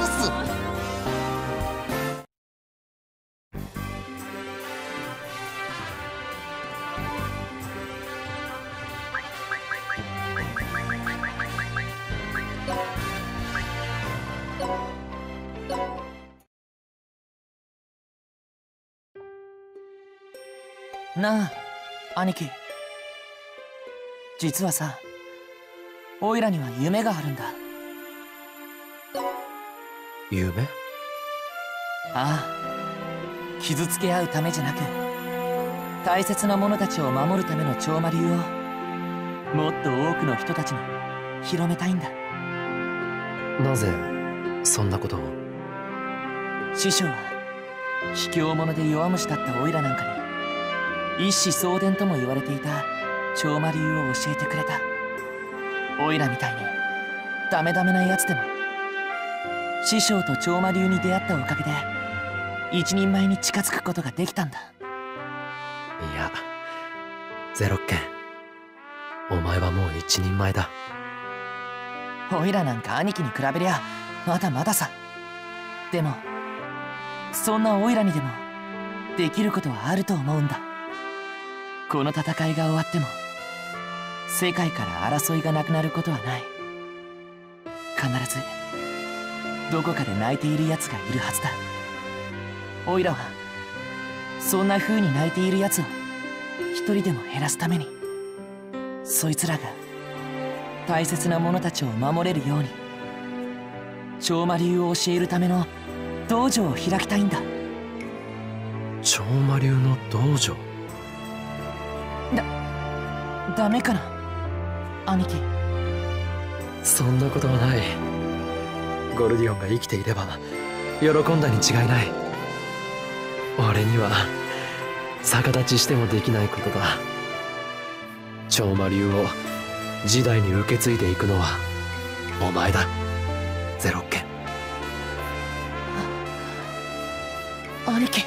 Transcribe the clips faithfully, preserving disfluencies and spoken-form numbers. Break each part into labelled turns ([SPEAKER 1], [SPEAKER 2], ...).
[SPEAKER 1] す。なあ兄貴、実はさ、オイラには夢があるんだ。
[SPEAKER 2] 夢？
[SPEAKER 1] ああ、傷つけ合うためじゃなく、大切な者たちを守るための超魔流をもっと多くの人たちに広めたいんだ。
[SPEAKER 2] なぜそんなことを？
[SPEAKER 1] 師匠は卑怯者で弱虫だったオイラなんかに一子相伝とも言われていた超魔流を教えてくれた。オイラみたいにダメダメなやつでも師匠と超魔流に出会ったおかげで一人前に近づくことができたんだ。
[SPEAKER 2] いや、ゼロッケン、お前はもう一人前だ。
[SPEAKER 1] オイラなんか兄貴に比べりゃまだまださ。でもそんなオイラにでもできることはあると思うんだ。この戦いが終わっても世界から争いがなくなることはない。必ずどこかで泣いているやつがいるはずだ。オイラはそんな風に泣いているやつを一人でも減らすために、そいつらが大切な者たちを守れるように超魔流を教えるための道場を開きたいんだ。
[SPEAKER 2] 超魔流の道場？
[SPEAKER 1] だ、ダメかな兄貴。
[SPEAKER 2] そんなことはない。ゴルディオンが生きていれば喜んだに違いない。俺には逆立ちしてもできないことだ。超魔流を時代に受け継いでいくのはお前だ、ゼロッケン。
[SPEAKER 1] 兄貴。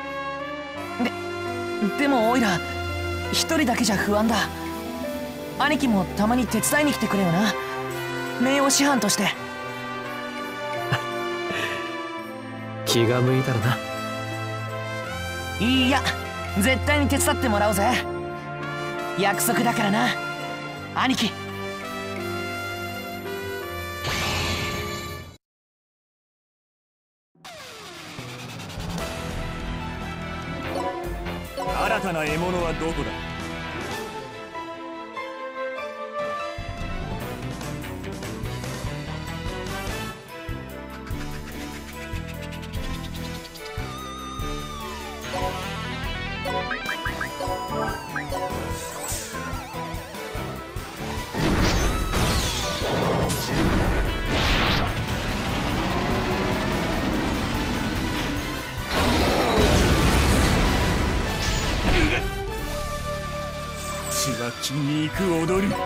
[SPEAKER 1] で、でもオイラ一人だけじゃ不安だ。兄貴もたまに手伝いに来てくれよな、名誉師範として。
[SPEAKER 2] 気が向いたらな。
[SPEAKER 1] いや、絶対に手伝ってもらうぜ。約束だからな兄貴。
[SPEAKER 3] 新たな獲物はどこだ？血は気に行く踊り。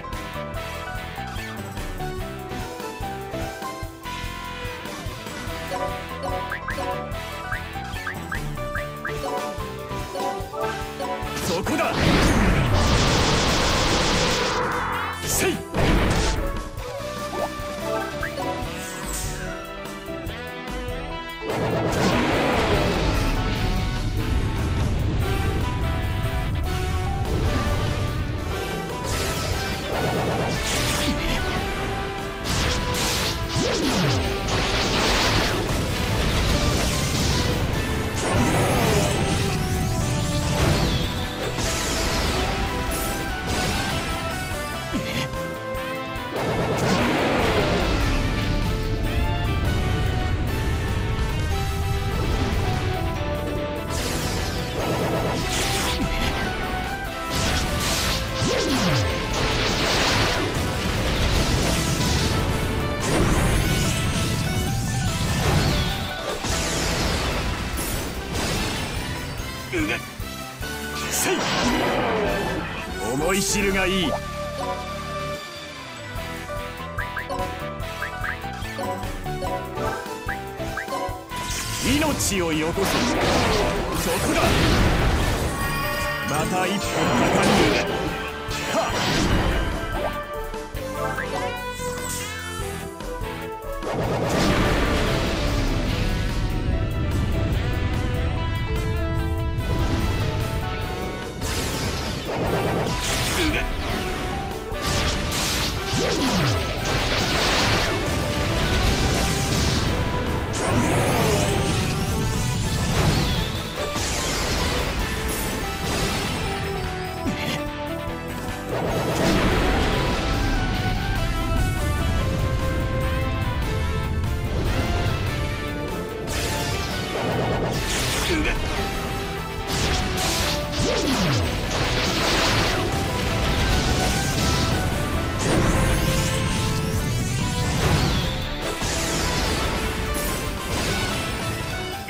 [SPEAKER 3] そこだ。せい。せい。思い知るがいい。命をよこせ。そこだ。また一歩かかる。はっ。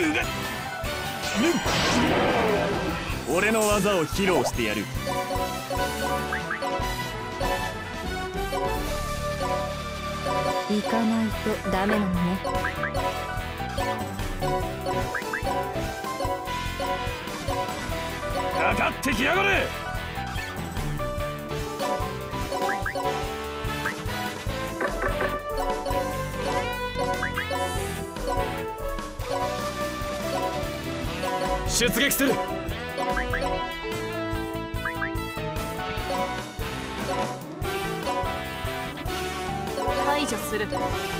[SPEAKER 3] 俺の技を披露してやる。
[SPEAKER 4] 行かないとダメなのね。
[SPEAKER 3] かかってきやがれ。出撃する。
[SPEAKER 5] 排除する。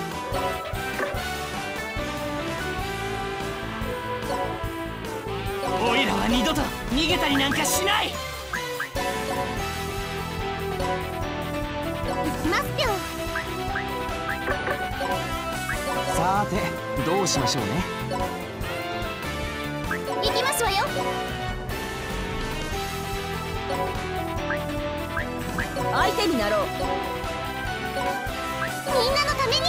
[SPEAKER 1] オイラは二度と逃げたりなんかしない。
[SPEAKER 4] 行きますよ。
[SPEAKER 1] さてどうしましょうね。
[SPEAKER 4] 行きますわよ。
[SPEAKER 5] 相手になろう。
[SPEAKER 4] みんなのために。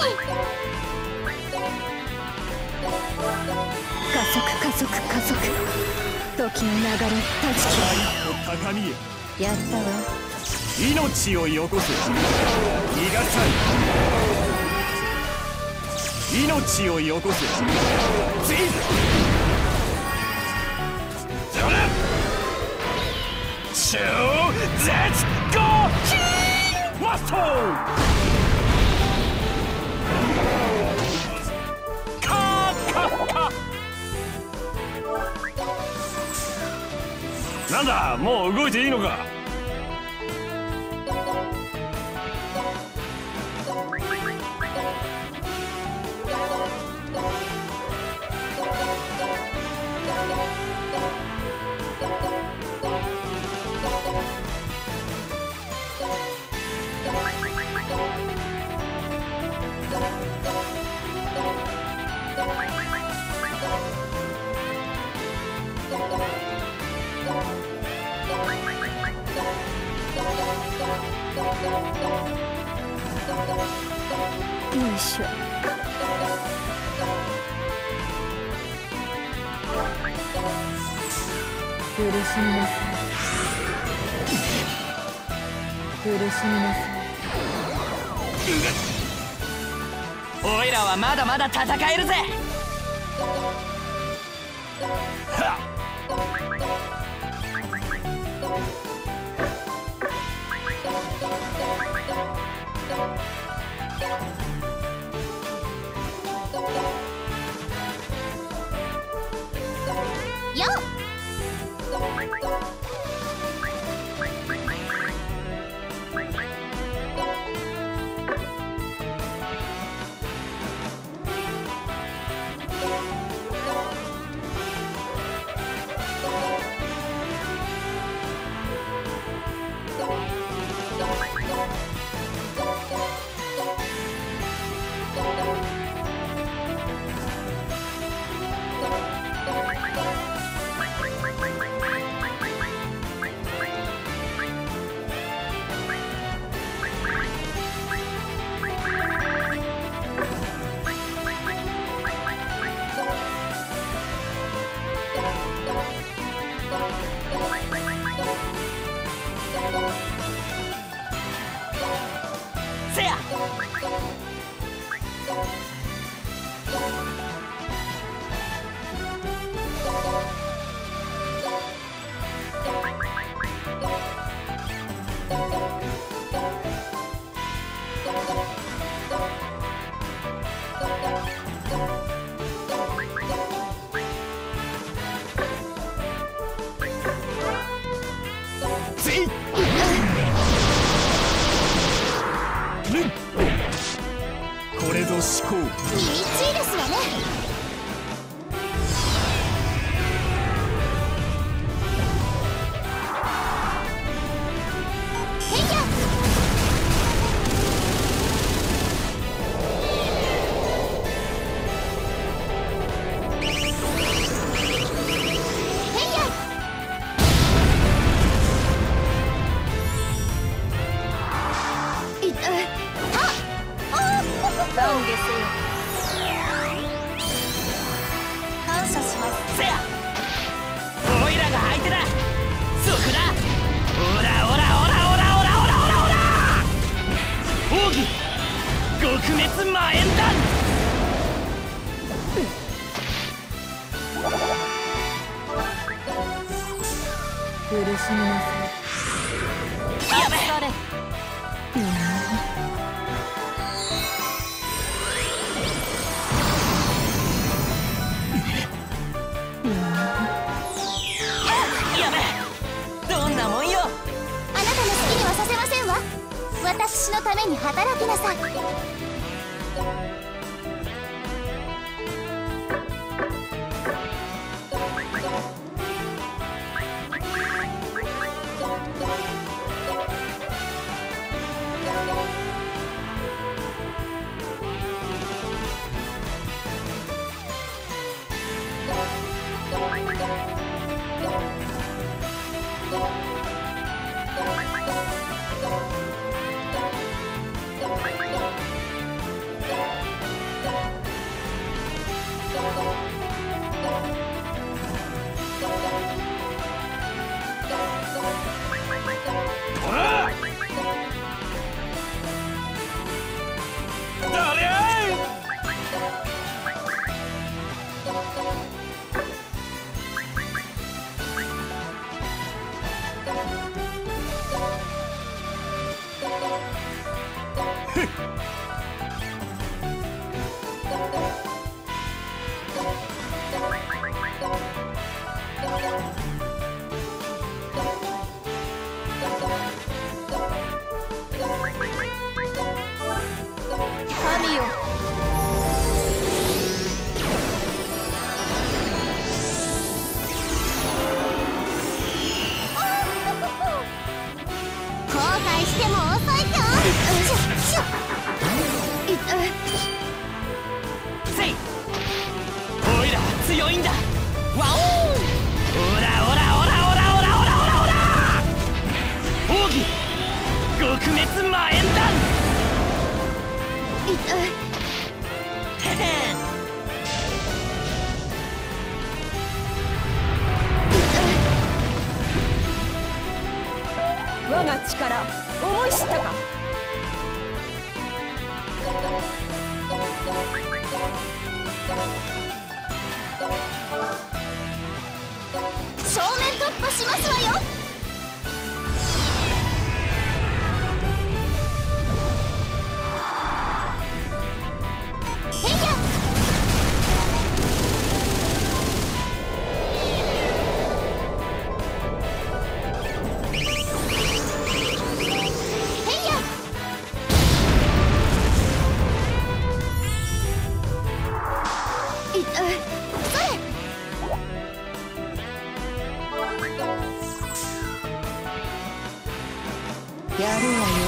[SPEAKER 4] 加速加速加速。時の流れ断ち切る。
[SPEAKER 3] 高みへ。
[SPEAKER 4] やったわ。
[SPEAKER 3] 命をよこせ。逃がさん。命をよこせ。ぜい超絶ゴーキーマストカーカッカ。なんだ、もう動いていいのか。
[SPEAKER 4] よいしょ。苦しみなさい。苦しみなさい。
[SPEAKER 1] オイラはまだまだ戦えるぜ。
[SPEAKER 4] よっ。
[SPEAKER 1] せや。
[SPEAKER 3] ぜい
[SPEAKER 4] 苦しみなさい。
[SPEAKER 5] やべえ。やべえ。どんなもんよ。
[SPEAKER 6] あなたの好きにはさせませんわ。私のために働きなさい。
[SPEAKER 5] 神よ。
[SPEAKER 6] 後悔しても遅いぞ。しょしょ
[SPEAKER 1] せい。オイラは強いんだ。ワオー。オラオラオラオラオラオラオラオラ。奥義極滅魔炎弾。へへ。
[SPEAKER 5] 我が力思い知ったか。
[SPEAKER 6] 正面突破しますわよ。へいや。へいや。いっそれ。
[SPEAKER 4] やるわよ。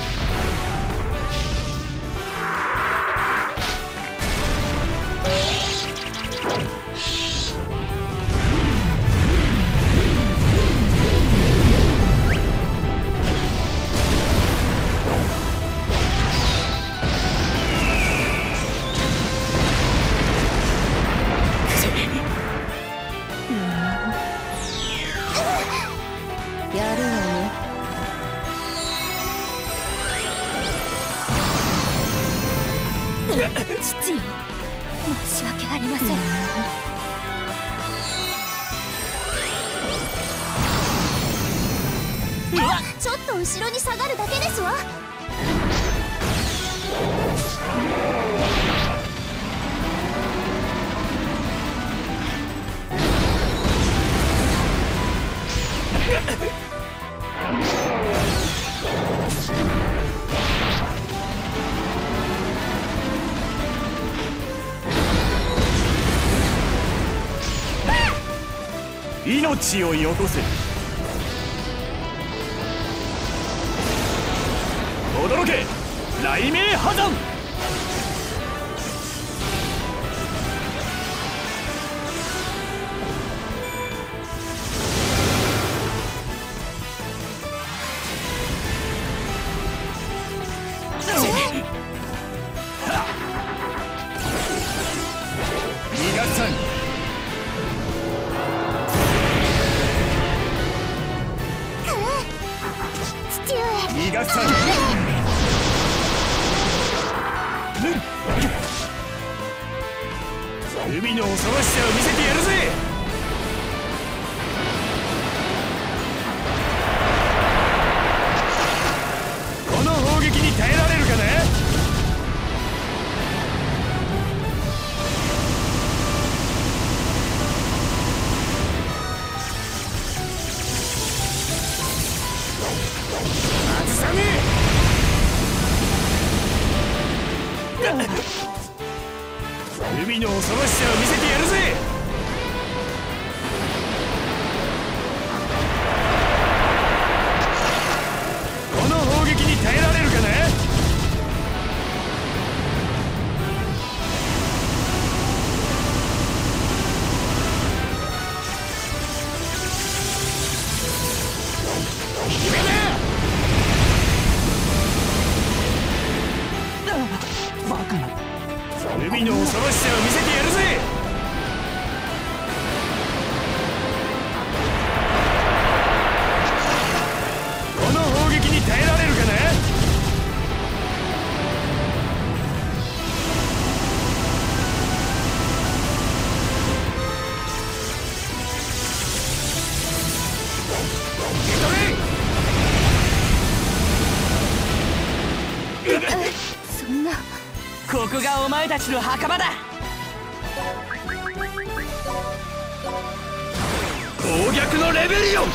[SPEAKER 4] やるわよ。
[SPEAKER 6] 父よ、申し訳ありません。ちょっと後ろに下がるだけですわ。
[SPEAKER 3] 命をよこせ。驚け雷鳴破山。逃がさん。
[SPEAKER 6] 父上。
[SPEAKER 3] 逃がさん。海の恐ろしさを見せてやるぜ。 恐ろしさを見せてやるぜ。この砲撃に耐えられるかな。海の恐ろしさを見せてやるぜ。この砲撃に耐えられるかな。
[SPEAKER 4] そんな。
[SPEAKER 5] ここがお前たちの墓場だ。
[SPEAKER 2] 暴虐のレベリオン。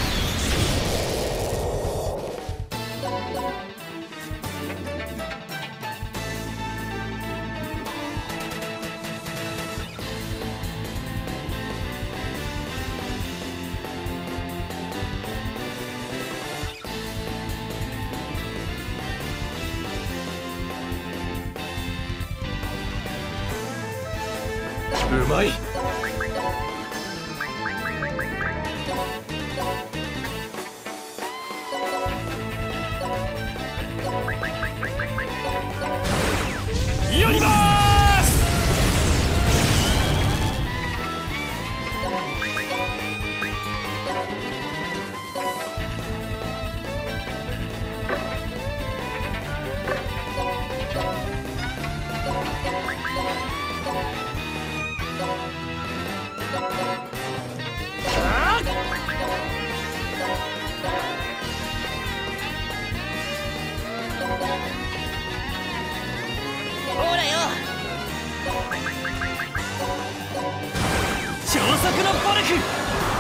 [SPEAKER 2] うまい。
[SPEAKER 3] やりまーす。
[SPEAKER 5] ほらよ、超速のボルク。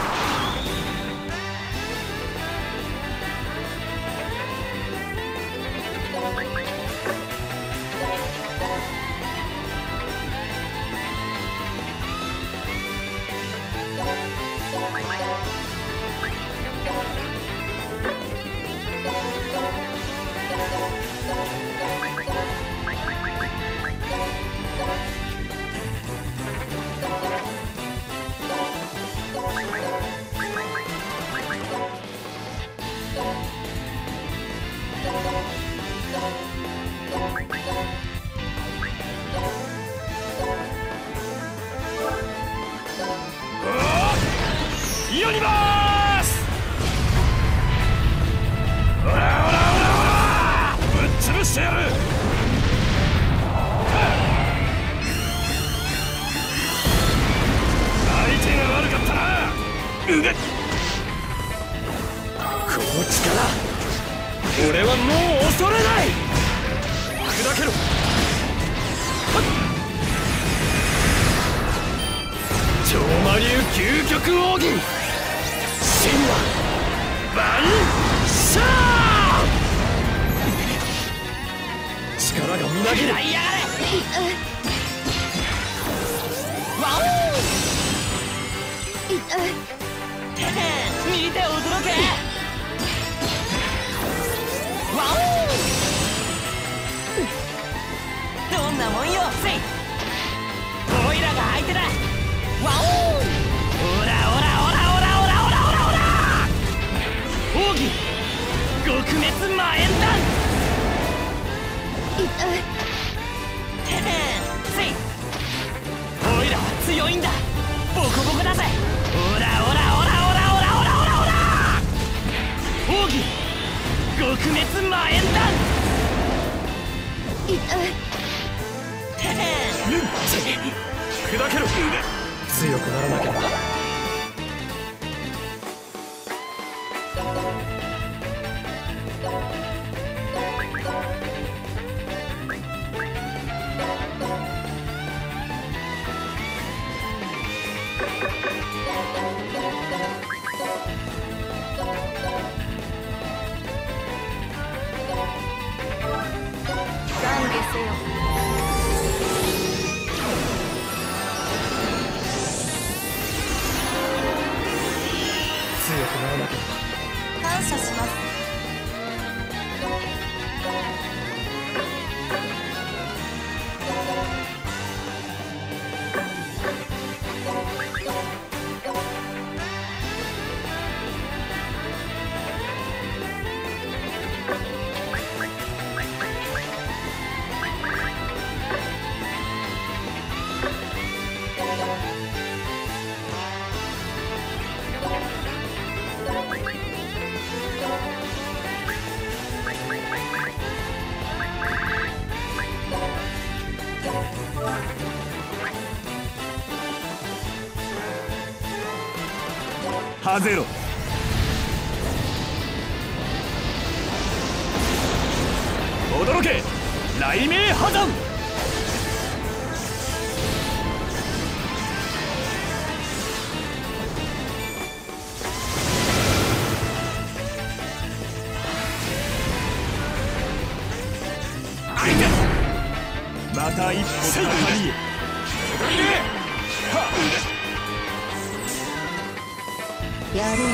[SPEAKER 5] やりまーす。おらおらおらおら、ぶっ潰してやる。相手が悪かったな。うげっ、この力、俺はもう恐れない。砕けろ。超魔流究極奥義、神話万象。力がみなぎる。やりやがれ。ワオー。見て驚け。ワオー。どんなもんよ、せい。オイラが相手だ。ワオー。オラオラオラオラオラオラオラオラ。奥義極滅魔炎弾。せい。オイラは強いんだ。ボコボコだぜ。オラオラオラオラオラオラオラオラ。奥義極滅魔炎弾。
[SPEAKER 3] 砕けろ。
[SPEAKER 2] 強くならなければ。
[SPEAKER 4] 懺悔せよ。
[SPEAKER 2] けど。
[SPEAKER 7] 感謝します。
[SPEAKER 3] ハゼロ。驚け雷鳴破山。また一歩高みへ。
[SPEAKER 4] やるわよ。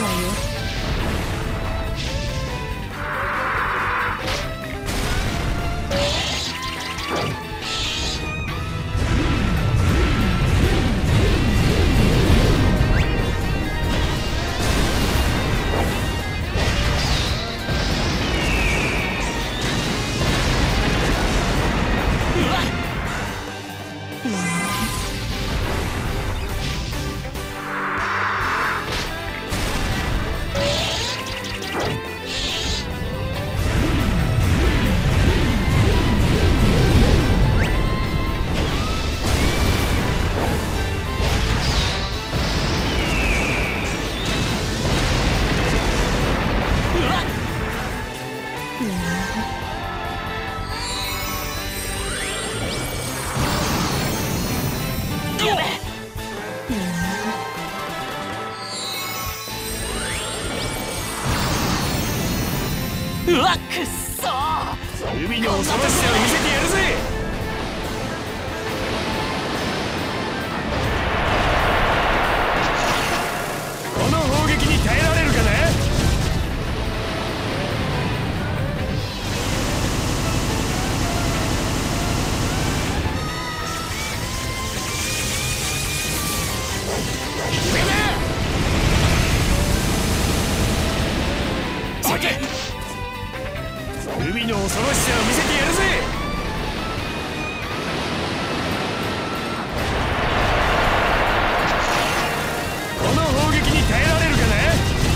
[SPEAKER 5] うわっくっそー。
[SPEAKER 3] 海の恐ろしさを見せてやるぜ。この砲撃に耐えられるかね。海の恐ろしさを見せてやるぜ。この砲撃に耐えられるかね。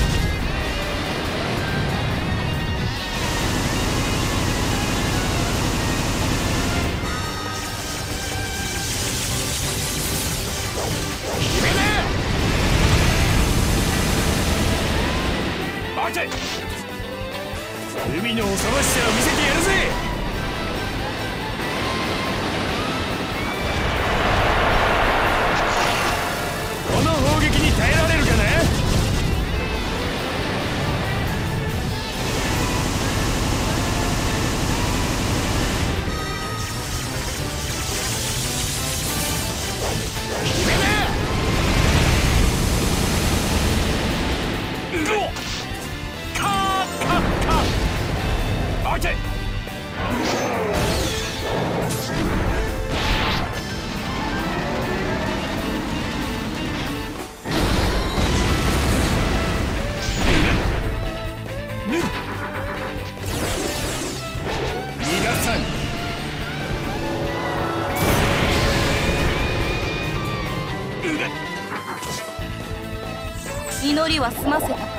[SPEAKER 3] 決めな。待て。海の恐ろしさを見せてやるぜ。この砲撃に耐えられるかね。決めな。うおっ
[SPEAKER 7] 祈りは済ませたか。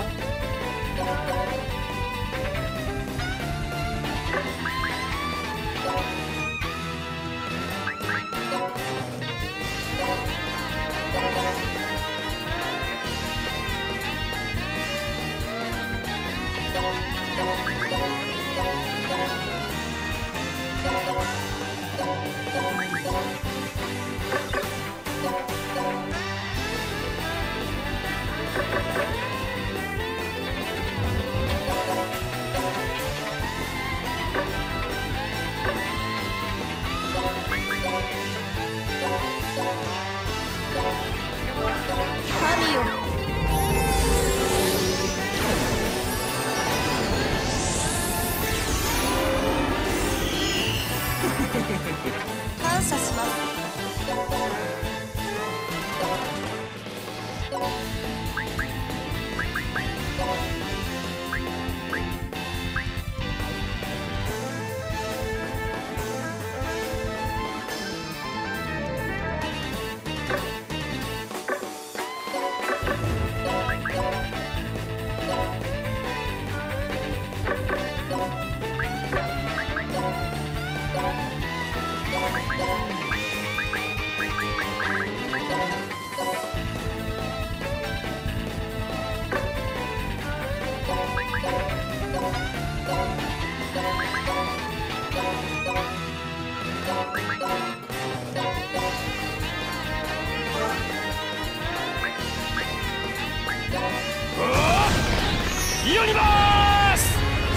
[SPEAKER 3] 世にます。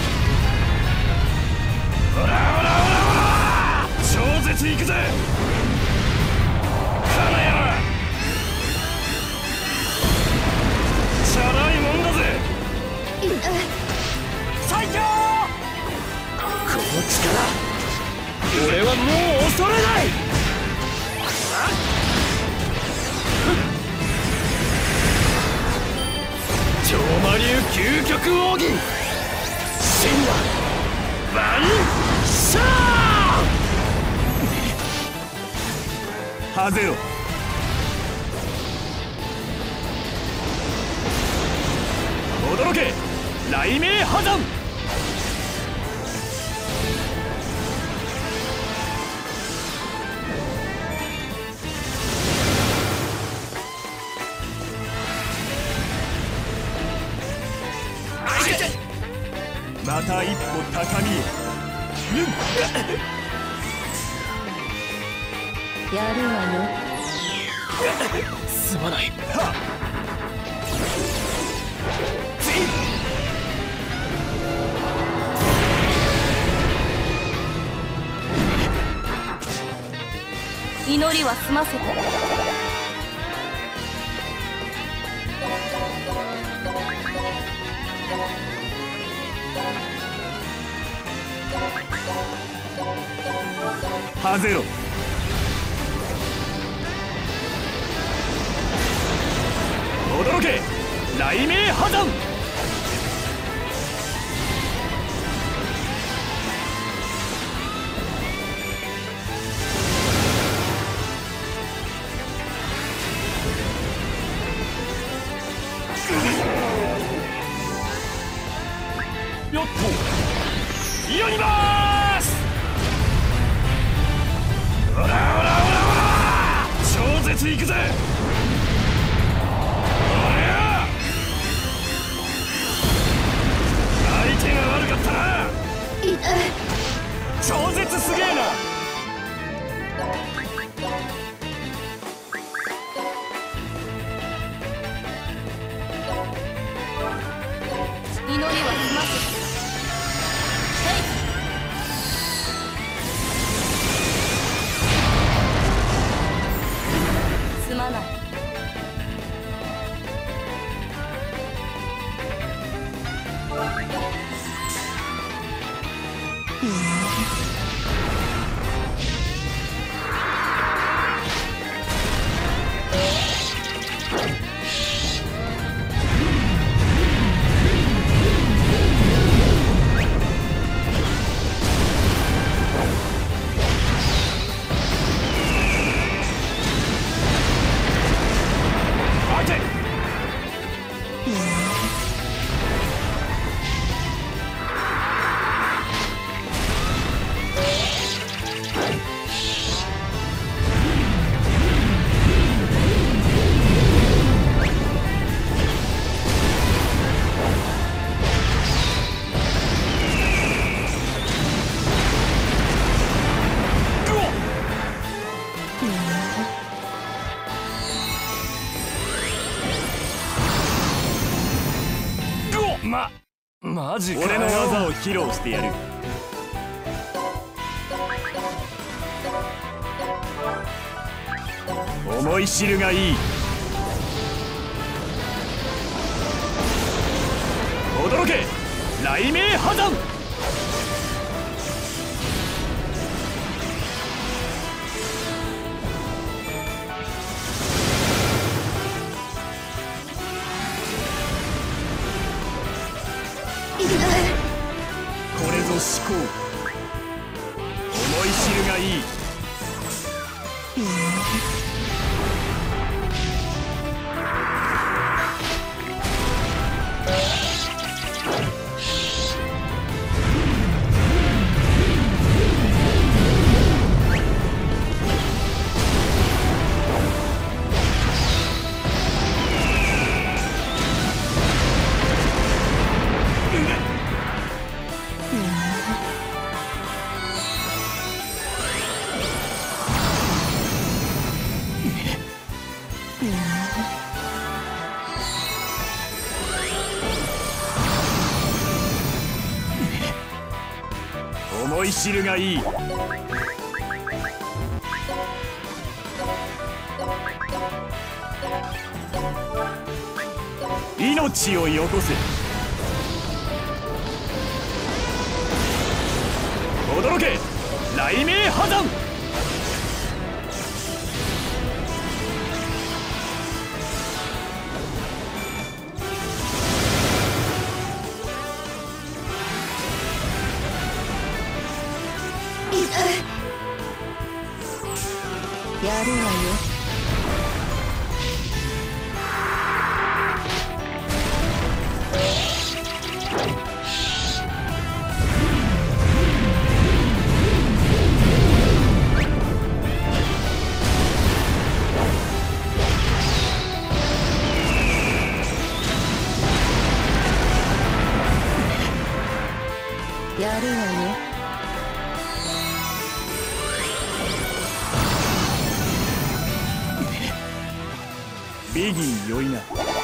[SPEAKER 3] ほらほらほらほら、超絶いくぜ金山。チャラいもんだぜ。最強。この力俺はもう恐れない。超魔流究極奥義神羅万象。はぜろ。驚け雷鳴破山。また一歩高みへ。
[SPEAKER 4] やるわよ。
[SPEAKER 2] すまない。
[SPEAKER 3] はっ
[SPEAKER 7] 祈りは済ませた。
[SPEAKER 3] はぜろ。驚け雷鳴破山。よっと世にます。ほらほらほらほら、超絶いくぜ。おりゃ相手が悪かったな。超絶すげえな。
[SPEAKER 7] 祈りは済ませた。すまない。ま、マジか。俺の技を披露してやる。思い知るがいい。驚け雷鳴破山。
[SPEAKER 3] これぞ思考。思い知るがいい。思い知るがいい。命をよこせ。驚け雷鳴破山。
[SPEAKER 4] やるわよ。やるわよ。
[SPEAKER 3] ビギンよいな。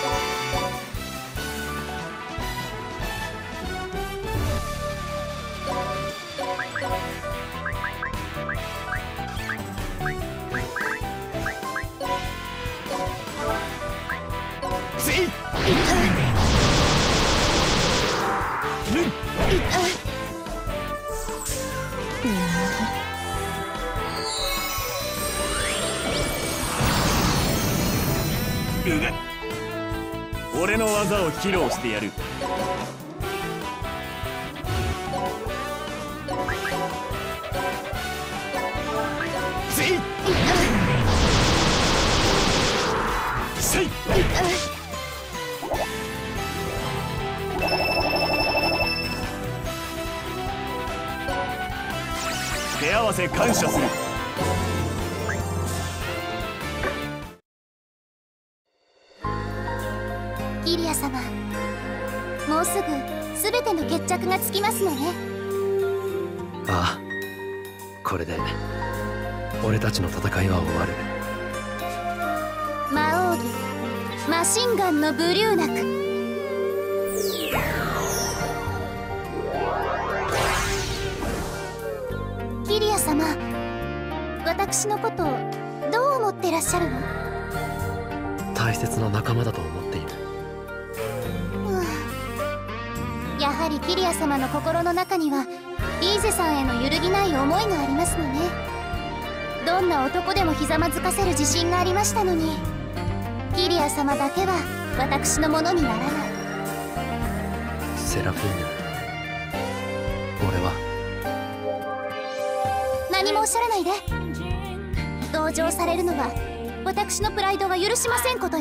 [SPEAKER 3] せい。俺の技を披露してやる。せいせい。手合わせ感謝する。
[SPEAKER 6] キリア様、もうすぐ全ての決着がつきますのね。
[SPEAKER 2] ああ、これで俺たちの戦いは終わる。
[SPEAKER 6] 魔王儀マシンガンのブリューナク。キリア様、私のことをどう思ってらっしゃるの？
[SPEAKER 2] 大切な仲間だと思っている。
[SPEAKER 6] やはりキリア様の心の中にはリーゼさんへの揺るぎない思いがありますのね。どんな男でもひざまずかせる自信がありましたのに、キリア様だけは私のものにならない。
[SPEAKER 2] セラフィーヌ、俺は
[SPEAKER 6] 何もおっしゃらないで。同情されるのは私のプライドが許しませんことよ。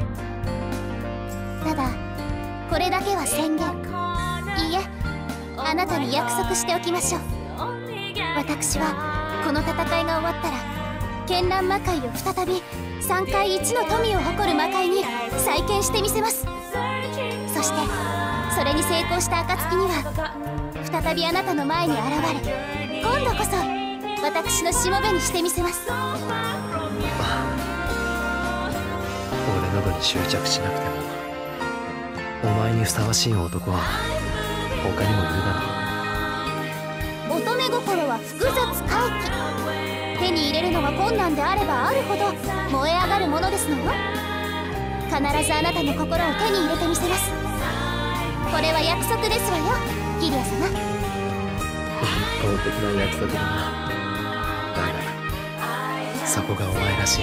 [SPEAKER 6] ただこれだけは宣言、いいえ、あなたに約束しておきましょう。私はこの戦いが終わったら絢爛魔界を再び三界一の富を誇る魔界に再建してみせます。そしてそれに成功した暁には再びあなたの前に現れ、今度こそ私のしもべにしてみせます。
[SPEAKER 2] 俺などに執着しなくてもお前にふさわしい男は他にもいるだろう。
[SPEAKER 6] 乙女心は複雑回帰。手に入れるのが困難であればあるほど燃え上がるものですのよ。必ずあなたの心を手に入れてみせます。これは約束ですわよ、キリア様。
[SPEAKER 2] 一方的な約束だな。だがそこがお前らしい。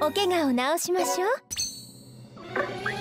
[SPEAKER 4] お怪我を治しましょう。